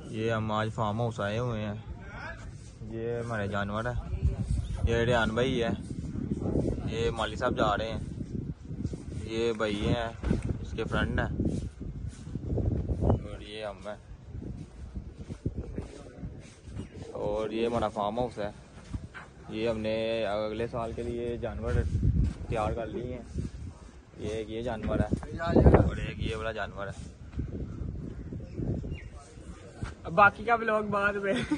ये हम आज फार्म हाउस आए हुए हैं। ये हमारे जानवर है। ये रेहान भाई है। ये माली साहब जा रहे हैं। ये भाई हैं, इसके फ्रेंड है। और ये हम है। और ये हमारा फार्म हाउस है। ये हमने अगले साल के लिए जानवर तैयार कर लिए हैं। ये एक ये जानवर है और एक ये वाला जानवर है। बाकी का ब्लॉग बाद में।